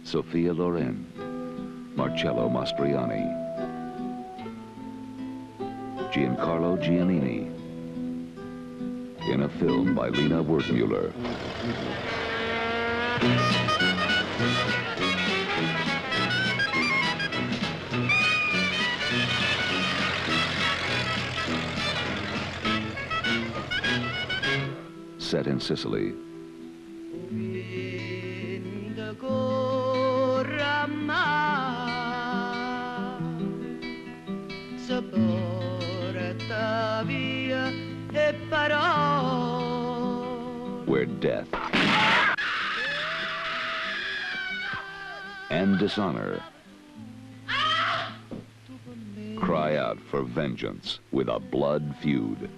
Sophia Loren, Marcello Mastroianni, Giancarlo Giannini, in a film by Lina Wertmuller. Set in Sicily. Where death and dishonor cry out for vengeance with a blood feud.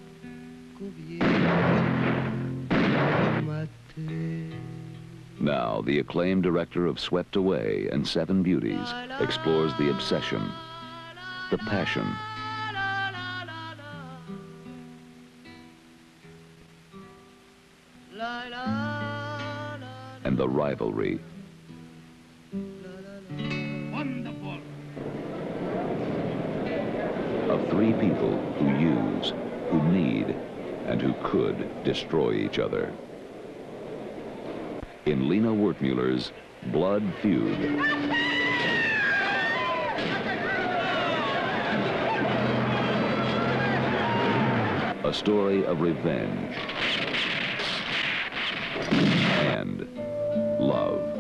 Now, the acclaimed director of Swept Away and Seven Beauties explores the obsession, the passion, and the rivalry of three people who use, who need, and who could destroy each other. In Lina Wertmuller's Blood Feud. A story of revenge and love.